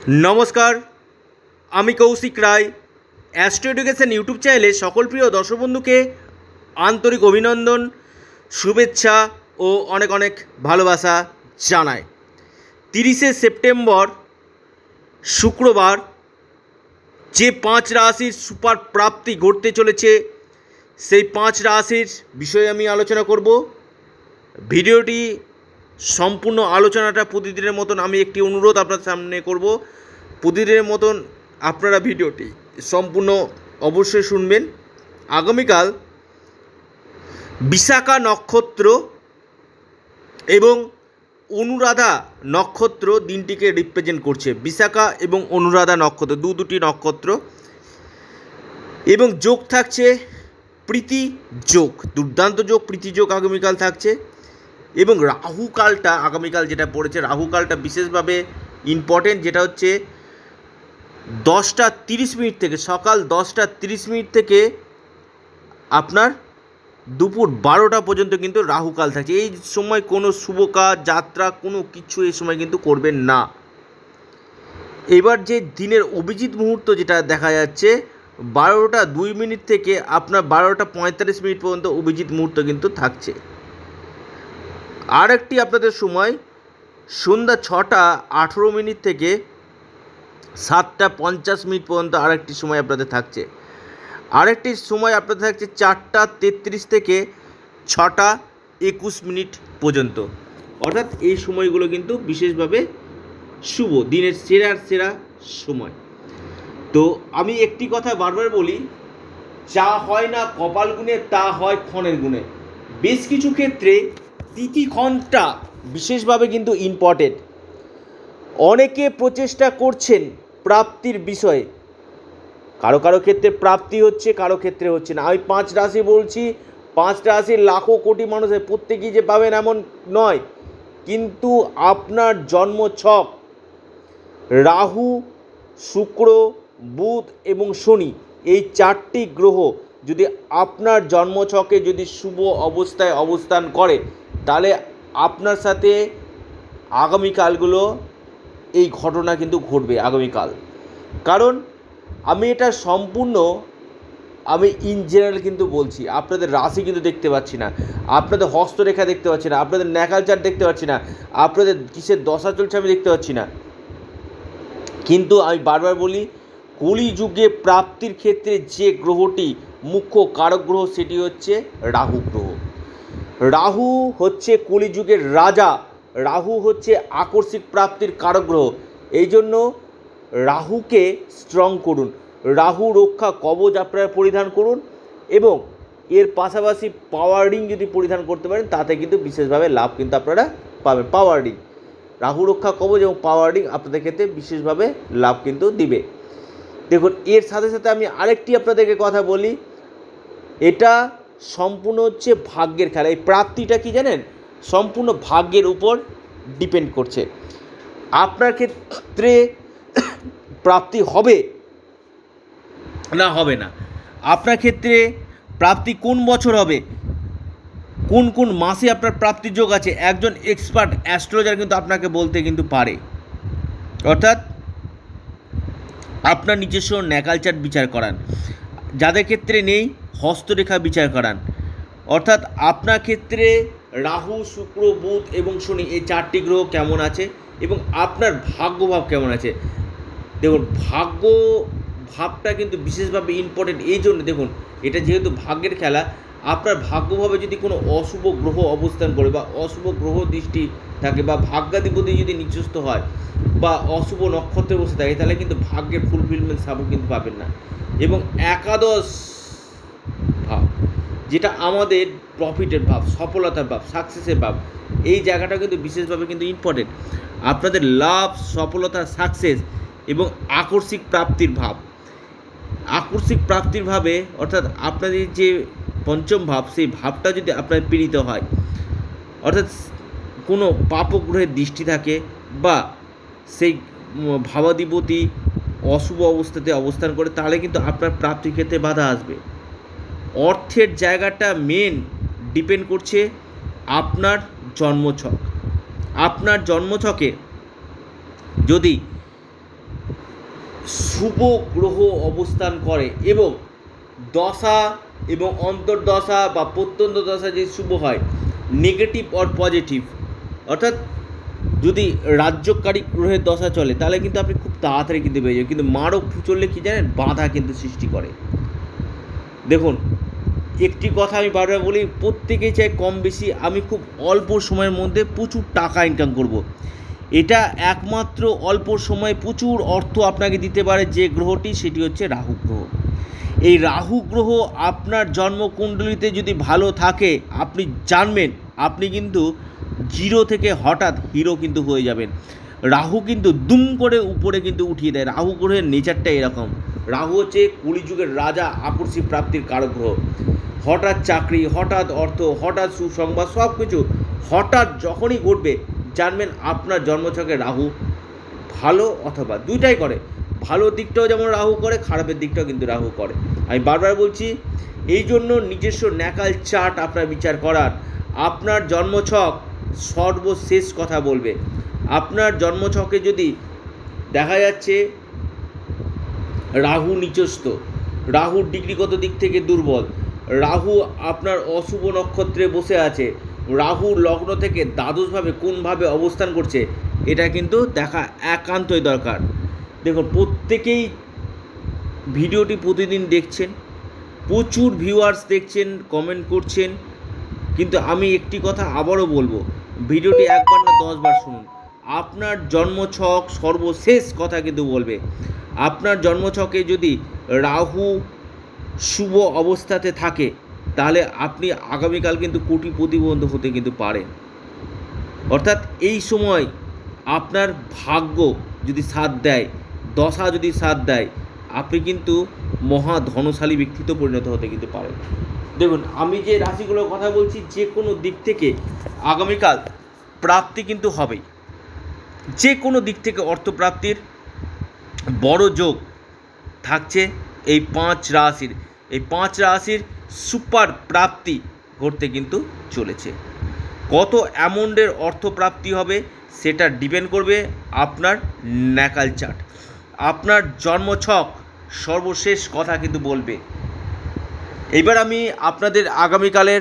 नमस्कार आमी Koushik Roy astro education YouTube चैनले सकल प्रिय दर्शक बंधु के आंतरिक अभिनंदन शुभेच्छा और अनेक अनेक भालोबासा जानाई। 30 सेप्टेम्बर शुक्रवार जे 5 राशिर सुपार प्राप्ति घटते चलेছে সেই 5 राशिर विषये आमी आलोचना करब। भिडियोटी सम्पूर्ण आलोचनाटा प्रतिदिनेर मतन आमी एकटी अनुरोध आपनादेर सामने करब। प्रतिदिनेर मतन आपनारा भिडियोटी सम्पूर्ण अवश्य शुनबेन। आगामीकाल विशाखा नक्षत्र एवं अनुराधा नक्षत्र दिनटिके रिप्रेजेंट करछे। विशाखा एवं अनुराधा नक्षत्र दुटी नक्षत्र एवं जोग थाकछे प्रीति जोग, दुर्दान्त जोग प्रीति जोग आगामीकाल थाकछे। एवं राहु कालटा आगामीकाल जेटा पड़ेছে राहु कालटा विशेषभावे इम्पर्टेंट, जेटा होच्छे 10टा 30 मिनट থেকে सकाल 10टा 30 मिनट থেকে আপনার দুপুর 12টা পর্যন্ত কিন্তু রাহু কাল থাকছে। এই সময় কোনো শুভ কাজ যাত্রা কোনো কিছু এই সময় কিন্তু করবেন না। এবার যে দিনের অভিজিৎ মুহূর্ত যেটা দেখা যাচ্ছে 12টা 2 মিনিট থেকে আপনার 12টা 45 মিনিট পর্যন্ত অভিজিৎ মুহূর্ত কিন্তু থাকছে। আর একটি আপনাদের সময় সন্ধ্যা 6টা 18 মিনিট থেকে 7টা 50 মিনিট পর্যন্ত আরেকটি সময় আপনাদের থাকছে। আরেকটি সময় আপনাদের থাকছে 4টা 33 থেকে 6টা 21 মিনিট পর্যন্ত। অর্থাৎ এই সময়গুলো কিন্তু বিশেষভাবে শুভ, দিনের সেরা সময়। তো আমি একটি কথা বারবার বলি, যা হয় না কপাল গুণে তা হয় ক্ষণের গুণে। বেশ কিছু ক্ষেত্রে তিথিক্ষণটা বিশেষভাবে কিন্তু ইম্পর্টেন্ট। অনেকে প্রচেষ্টা করছেন প্রাপ্তির বিষয়ে, কারো কারো ক্ষেত্রে প্রাপ্তি হচ্ছে, কারো ক্ষেত্রে হচ্ছে না। আমি 5 রাশি বলছি, 5 রাশির লাখো কোটি মানুষের প্রত্যেকেই যে পাবেন এমন নয়, কিন্তু আপনার জন্ম ছক রাহু, শুক্র, বুধ এবং শনি এই 4টি গ্রহ যদি আপনার জন্মছকে যদি শুভ অবস্থায় অবস্থান করে তাহলে আপনার সাথে আগামীকালগুলো এই ঘটনা কিন্তু ঘটবে আগামীকাল। কারণ আমি এটা সম্পূর্ণ আমি ইন জেনারেল কিন্তু বলছি। আপনাদের রাশি কিন্তু দেখতে পাচ্ছি না, আপনাদের হস্তরেখা দেখতে পাচ্ছি না, আপনাদের ন্যাকাল চার্ট দেখতে পাচ্ছি না, আপনাদের কিসের দশা চলছে আমি দেখতে পাচ্ছি না। কিন্তু আমি বারবার বলি, কলিযুগে প্রাপ্তির ক্ষেত্রে যে গ্রহটি মুখ্য কারক গ্রহ সেটি হচ্ছে রাহু গ্রহ। রাহু হচ্ছে কলিযুগের রাজা, রাহু হচ্ছে আকস্মিক প্রাপ্তির কারক গ্রহ। এই জন্য রাহুকে স্ট্রং করুন, রাহু রক্ষা কবচ আপনারা পরিধান করুন এবং এর পাশাপাশি পাওয়ার রিং যদি পরিধান করতে পারেন তাতে কিন্তু বিশেষভাবে লাভ কিন্তু আপনারা পাবেন। পাওয়ার রিং, রাহু রক্ষা কবচ এবং পাওয়ার রিং আপনাদের ক্ষেত্রে বিশেষভাবে লাভ কিন্তু দিবে। দেখুন, এর সাথে সাথে আমি আরেকটি আপনাদেরকে কথা বলি, এটা সম্পূর্ণ হচ্ছে ভাগ্যের খেলা। এই প্রাপ্তিটা কি জানেন, সম্পূর্ণ ভাগ্যের উপর ডিপেন্ড করছে। আপনার ক্ষেত্রে প্রাপ্তি হবে না হবে না, আপনার ক্ষেত্রে প্রাপ্তি কোন বছর হবে, কোন কোন মাসে আপনার প্রাপ্তির যোগ আছে, একজন এক্সপার্ট অ্যাস্ট্রোলজার কিন্তু আপনাকে বলতে কিন্তু পারে। অর্থাৎ আপনার নিজস্ব ন্যাকাল চার্ট বিচার করান, যাদের ক্ষেত্রে নেই হস্তরেখা বিচার করান। অর্থাৎ আপনার ক্ষেত্রে রাহু, শুক্র, বুধ এবং শনি এই 4টি গ্রহ কেমন আছে এবং আপনার ভাগ্যভাব কেমন আছে। দেখুন, ভাগ্য ভাবটা কিন্তু বিশেষভাবে ইম্পর্টেন্ট। এই জন্য দেখুন, এটা যেহেতু ভাগ্যের খেলা, আপনার ভাগ্যভাবে যদি কোনো অশুভ গ্রহ অবস্থান করে বা অশুভ গ্রহ দৃষ্টি থাকে বা ভাগ্যাধিপতি যদি নিচস্থ হয় বা অশুভ নক্ষত্রে বসে থাকে তাহলে কিন্তু ভাগ্যের ফুলফিলমেন্ট সাপোর্ট কিন্তু পাবেন না। এবং একাদশ ভাব যেটা আমাদের প্রফিটের ভাব, সফলতার ভাব, সাকসেসের ভাব, এই জায়গাটা কিন্তু বিশেষভাবে কিন্তু ইম্পর্টেন্ট। আপনাদের লাভ, সফলতা, সাকসেস এবং আকস্মিক প্রাপ্তির ভাব, আকস্মিক প্রাপ্তির ভাবে অর্থাৎ আপনাদের যে পঞ্চম ভাব সেই ভাবটা যদি আপনার পীড়িত হয়, অর্থাৎ কোনো পাপগ্রহের দৃষ্টি থাকে বা সেই ভাবাধিপতি অশুভ অবস্থাতে অবস্থান করে তাহলে কিন্তু আপনার প্রাপ্তির ক্ষেত্রে বাধা আসবে। অর্থের জায়গাটা মেন ডিপেন্ড করছে আপনার জন্মছক। আপনার জন্মছকে যদি শুভ গ্রহ অবস্থান করে এবং দশা এবং অন্তর্দশা বা প্রত্যন্ত দশা যে শুভ হয়, নেগেটিভ অর পজিটিভ, অর্থাৎ যদি রাজ্যকারী গ্রহের দশা চলে তাহলে কিন্তু আপনি খুব তাড়াতাড়ি কিন্তু পেয়ে যাবেন, কিন্তু মারক চললে কী জানেন, বাধা কিন্তু সৃষ্টি করে। দেখুন, একটি কথা আমি বারবার বলি, প্রত্যেকেই চাই কম বেশি আমি খুব অল্প সময়ের মধ্যে প্রচুর টাকা ইনকাম করব। এটা একমাত্র অল্প সময়ে প্রচুর অর্থ আপনাকে দিতে পারে যে গ্রহটি, সেটি হচ্ছে রাহু গ্রহ। এই রাহু গ্রহ আপনার জন্মকুণ্ডলিতে যদি ভালো থাকে, আপনি জানবেন আপনি কিন্তু জিরো থেকে হঠাৎ হিরো কিন্তু হয়ে যাবেন। রাহু কিন্তু দুম করে উপরে কিন্তু উঠিয়ে দেয়। রাহু গ্রহের নেচারটা এরকম। রাহু হচ্ছে কলিযুগের রাজা, আকর্ষী প্রাপ্তির কারক গ্রহ। হঠাৎ চাকরি, হঠাৎ অর্থ, হঠাৎ সুসংবাদ, সব কিছু হঠাৎ যখনই ঘটবে জানবেন আপনার জন্মছকে রাহু ভালো অথবা দুইটাই করে। ভালো দিকটাও যেমন রাহু করে, খারাপের দিকটাও কিন্তু রাহু করে। আমি বারবার বলছি, এই জন্য নিজস্ব ন্যাকাল চার্ট আপনার বিচার করার। আপনার জন্মছক সর্বশেষ কথা বলবে। আপনার জন্মছকে যদি দেখা যাচ্ছে রাহু নিচস্থ, রাহুর ডিগ্রিগত দিক থেকে দুর্বল, রাহু আপনার অশুভ নক্ষত্রে বসে আছে, রাহু লগ্ন থেকে দ্বাদশভাবে কোনভাবে অবস্থান করছে, এটা কিন্তু দেখা একান্তই দরকার। দেখুন, প্রত্যেকেই ভিডিওটি প্রতিদিন দেখছেন, প্রচুর ভিউয়ার্স দেখছেন, কমেন্ট করছেন, কিন্তু আমি একটি কথা আবারও বলবো, ভিডিওটি একবার না 10 বার শুনুন। আপনার জন্মছক সর্বশেষ কথা কিন্তু বলবে। আপনার জন্মছকে যদি রাহু শুভ অবস্থাতে থাকে তাহলে আপনি আগামীকাল কিন্তু কোটিপতি পর্যন্ত হতে কিন্তু পারেন। অর্থাৎ এই সময় আপনার ভাগ্য যদি সাথ দেয়, দশা যদি সাথ দেয়, আপনি কিন্তু মহা ধনশালী ব্যক্তিত্ব পরিণত হতে কিন্তু পারেন। দেখুন, আমি যে রাশিগুলোর কথা বলছি, যে কোনো দিক থেকে আগামীকাল প্রাপ্তি কিন্তু হবেই। যে কোনো দিক থেকে অর্থপ্রাপ্তির বড় যোগ থাকছে এই 5 রাশির। এই 5 রাশির সুপার প্রাপ্তি ঘটতে কিন্তু চলেছে। কত অ্যামাউন্টের অর্থপ্রাপ্তি হবে সেটা ডিপেন্ড করবে আপনার ন্যাকাল চার্ট। আপনার জন্মছক সর্বশেষ কথা কিন্তু বলবে। এবার আমি আপনাদের আগামীকালের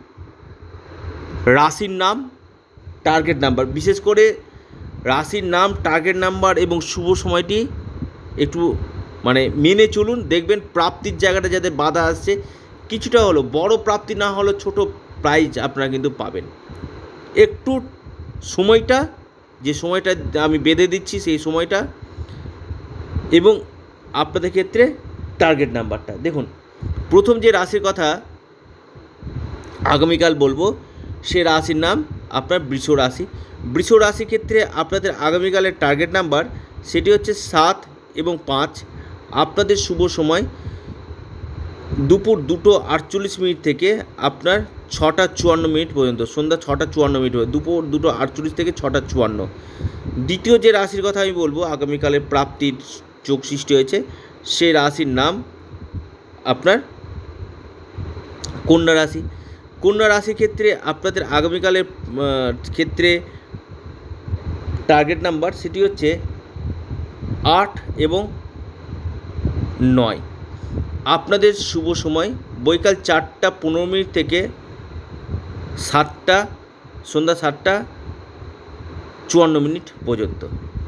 রাশির নাম, টার্গেট নাম্বার, বিশেষ করে রাশির নাম, টার্গেট নাম্বার এবং শুভ সময়টি একটু মেনে চলুন। দেখবেন প্রাপ্তির জায়গাটা যাদের বাধা আসছে, কিছুটা হলো বড় প্রাপ্তি না হলো ছোট প্রাইজ আপনারা কিন্তু পাবেন। একটু সময়টা, যে সময়টা আমি বেঁধে দিচ্ছি সেই সময়টা, এবং আপনাদের ক্ষেত্রে টার্গেট নাম্বারটা দেখুন। প্রথম যে রাশির কথা আগামীকাল বলবো, সে রাশির নাম আপনার বৃষ রাশি। বৃষ রাশির ক্ষেত্রে আপনাদের আগামীকালের টার্গেট নাম্বার সেটি হচ্ছে 7 এবং 5। আপনাদের শুভ সময় দুপুর 2:48 থেকে আপনার 6:54 পর্যন্ত, সন্ধ্যা 6:54 দুপুর 2:48 থেকে 6:54। দ্বিতীয় যে রাশির কথা আমি বলবো আগামীকালের প্রাপ্তির যোগ সৃষ্টি হয়েছে, সে রাশির নাম আপনার কন্যা রাশি। কন্যা রাশির ক্ষেত্রে আপনাদের আগামীকালের ক্ষেত্রে টার্গেট নাম্বার সেটি হচ্ছে 8 এবং 9। আপনাদের শুভ সময় বৈকাল 4:15 থেকে সন্ধ্যা 7:54 পর্যন্ত।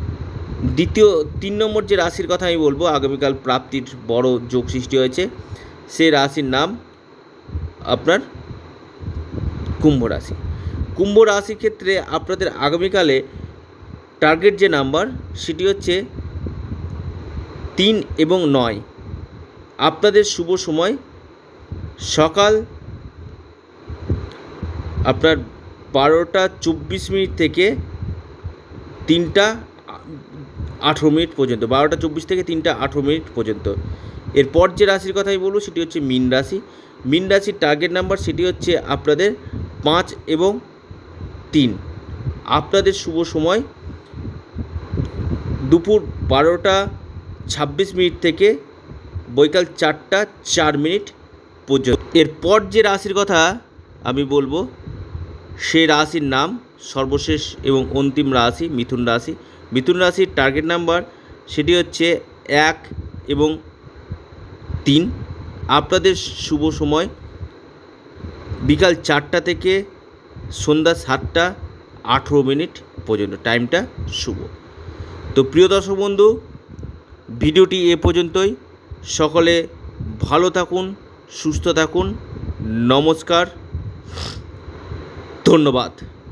3 নম্বর যে রাশির কথা আমি বলবো আগামীকাল প্রাপ্তির বড় যোগ সৃষ্টি হয়েছে, সে রাশির নাম আপনার কুম্ভ রাশি। কুম্ভ রাশির ক্ষেত্রে আপনাদের আগামীকালে টার্গেট যে নাম্বার সেটি হচ্ছে 3 এবং 9। আপনাদের শুভ সময় সকাল আপনার 12:24 থেকে 3:18 পর্যন্ত, 12:24 থেকে 3:18 পর্যন্ত। এরপর যে রাশির কথা আমি বলবো সেটি হচ্ছে মীন রাশি। মীন রাশির টার্গেট নাম্বার সেটি হচ্ছে আপনাদের 5 এবং 3। আপনাদের শুভ সময় দুপুর 12:26 থেকে বৈকাল 4:04 পর্যন্ত। এরপর যে রাশির কথা আমি বলবো সে রাশির নাম সর্বশেষ এবং অন্তিম রাশি মিথুন রাশি। মিথুন রাশির টার্গেট নাম্বার সেটি হচ্ছে 1 এবং 3। আপনাদের শুভ সময় বিকাল 4টা থেকে সন্ধ্যা 7টা 18 মিনিট পর্যন্ত, টাইমটা শুভ। তো প্রিয় দর্শক বন্ধু, ভিডিওটি এ পর্যন্তই। সকলে ভালো থাকুন, সুস্থ থাকুন। নমস্কার, ধন্যবাদ।